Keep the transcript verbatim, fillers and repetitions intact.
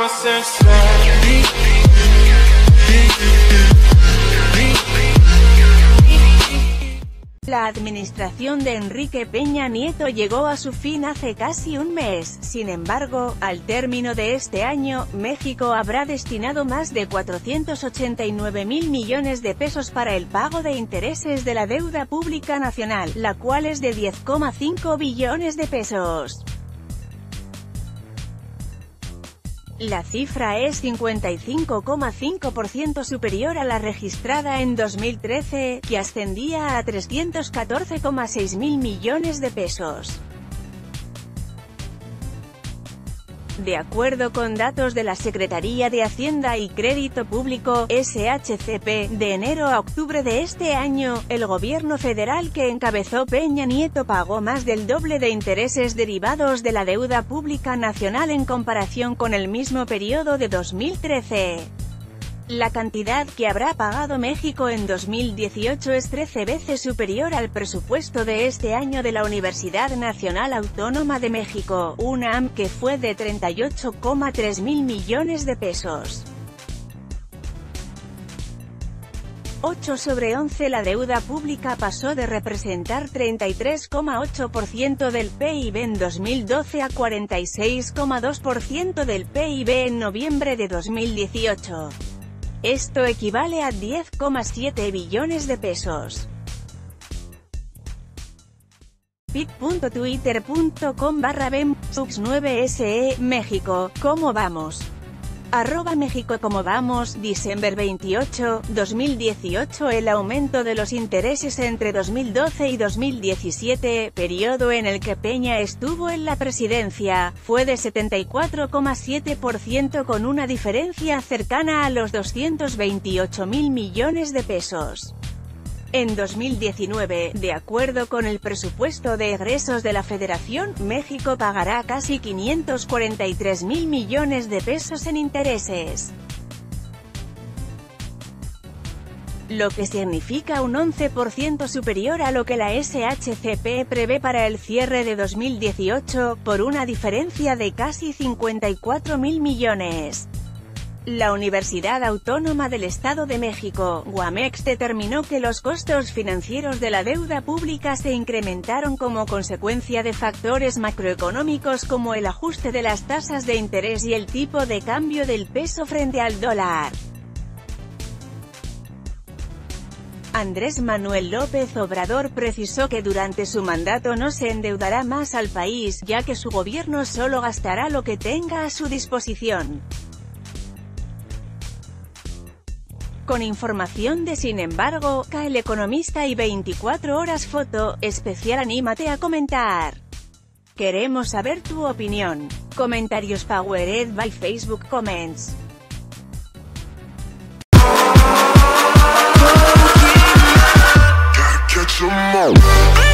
La administración de Enrique Peña Nieto llegó a su fin hace casi un mes. Sin embargo, al término de este año, México habrá destinado más de cuatrocientos ochenta y nueve mil millones de pesos para el pago de intereses de la deuda pública nacional, la cual es de diez coma cinco billones de pesos. La cifra es cincuenta y cinco coma cinco por ciento superior a la registrada en dos mil trece, que ascendía a trescientos catorce coma seis mil millones de pesos. De acuerdo con datos de la Secretaría de Hacienda y Crédito Público, S H C P, de enero a octubre de este año, el gobierno federal que encabezó Peña Nieto pagó más del doble de intereses derivados de la deuda pública nacional en comparación con el mismo periodo de dos mil trece. La cantidad que habrá pagado México en dos mil dieciocho es trece veces superior al presupuesto de este año de la Universidad Nacional Autónoma de México, UNAM, que fue de treinta y ocho coma tres mil millones de pesos. ocho sobre once. La deuda pública pasó de representar treinta y tres coma ocho por ciento del P I B en dos mil doce a cuarenta y seis coma dos por ciento del P I B en noviembre de dos mil dieciocho. Esto equivale a diez coma siete billones de pesos. pit punto twitter punto com barra bem subs nueve S E, México, ¿cómo vamos? Arroba México ¿cómo vamos? Diciembre veintiocho, dos mil dieciocho. El aumento de los intereses entre dos mil doce y dos mil diecisiete, periodo en el que Peña estuvo en la presidencia, fue de setenta y cuatro coma siete por ciento con una diferencia cercana a los doscientos veintiocho mil millones de pesos. En dos mil diecinueve, de acuerdo con el presupuesto de egresos de la Federación, México pagará casi quinientos cuarenta y tres mil millones de pesos en intereses, lo que significa un once por ciento superior a lo que la S H C P prevé para el cierre de dos mil dieciocho, por una diferencia de casi cincuenta y cuatro mil millones. La Universidad Autónoma del Estado de México, UAMEX, determinó que los costos financieros de la deuda pública se incrementaron como consecuencia de factores macroeconómicos como el ajuste de las tasas de interés y el tipo de cambio del peso frente al dólar. Andrés Manuel López Obrador precisó que durante su mandato no se endeudará más al país, ya que su gobierno solo gastará lo que tenga a su disposición. Con información de Sin embargo, El Economista y veinticuatro horas Foto, especial anímate a comentar. Queremos saber tu opinión. Comentarios powered by Facebook Comments. Catch 'em all.